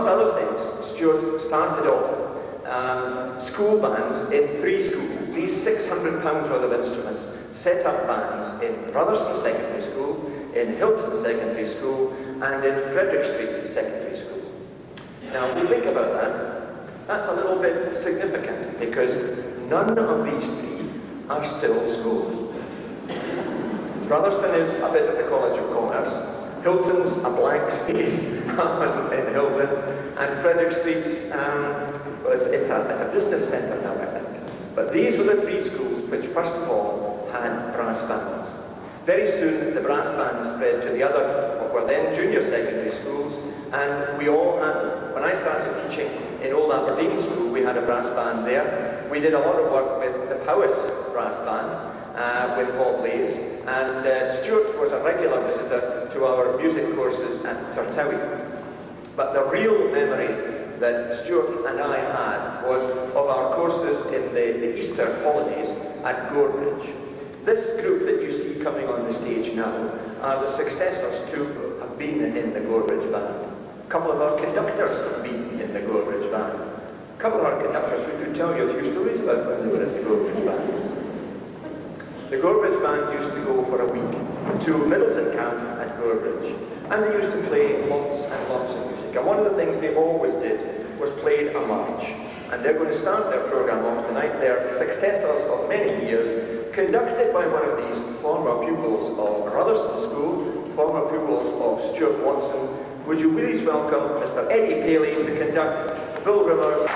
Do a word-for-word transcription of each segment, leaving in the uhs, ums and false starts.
amongst other things, Stewart started off um, school bands in three schools. These six hundred pounds worth of instruments set up bands in Brotherston Secondary School, in Hilton Secondary School, and in Frederick Street Secondary School. Now, if you think about that, that's a little bit significant, because none of these three are still schools. Brotherston is a bit of the College of Commerce, Hilton's a blank space in Hilton, and Frederick Street's, um, well, it's, it's, a, it's a business centre now, I think. But these were the three schools which, first of all, had brass bands. Very soon, the brass band spread to the other, what were then junior secondary schools, and we all had them. When I started teaching in Old Aberdeen School, we had a brass band there. We did a lot of work with the Powys brass band, uh, with Paul Blaze, and uh, Stewart was a regular visitor to our music courses at Tertowie. But the real memories that Stewart and I had was of our courses in the, the Easter holidays at Gorebridge. This group that you see coming on the stage now are the successors to have been in the Gorebridge band. A couple of our conductors have been in the Gorebridge band. A couple of our conductors who could tell you a few stories about when they were in the Gorebridge band. The Gorebridge band used to go for a week to Middleton Camp at Gorebridge, and they used to play lots and lots of music. And one of the things they always did was play a march. And they're going to start their programme off tonight. They're successors of many years, conducted by one of these former pupils of Brotherston School, former pupils of Stewart Watson. Would you please welcome Mister Edward Paley to conduct Bill Rivers.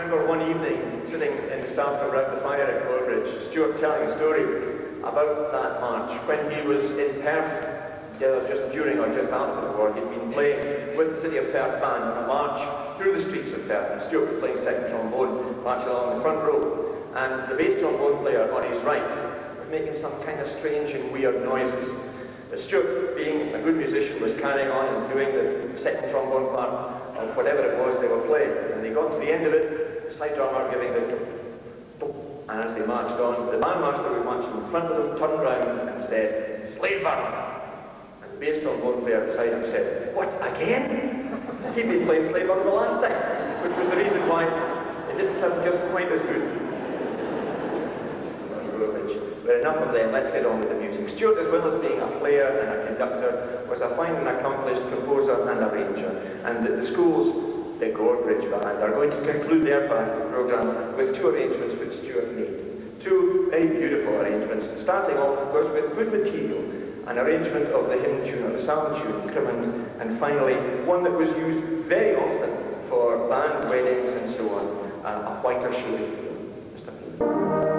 remember one evening sitting in the staff room around the fire at Gorebridge, Stewart telling a story about that march when he was in Perth, either just during or just after the war. He'd been playing with the City of Perth band on a march through the streets of Perth, and Stewart was playing second trombone, marching along the front row, and the bass trombone player on his right was making some kind of strange and weird noises. But Stewart, being a good musician, was carrying on and doing the second trombone part of whatever it was they were playing, and they got to the end of it, the side drummer giving the and as they marched on, the bandmaster who was marching in front of them turned round and said, "Slaidburn!" And the bass trombone player beside him said, "What, again?" He'd been playing Slaidburn the last time, which was the reason why it didn't sound just quite as good. But enough of them, let's get on with the music. Stewart, as well as being a player and a conductor, was a fine and accomplished composer and arranger. And the, the school's the Gorebridge Band are going to conclude their part of the programme with two arrangements which Stewart made. Two very beautiful arrangements, starting off, of course, with good material, an arrangement of the hymn tune, or the psalm tune, Crimond, and finally, one that was used very often for band weddings and so on, uh, A Whiter Shade of Blue. Mister Paley.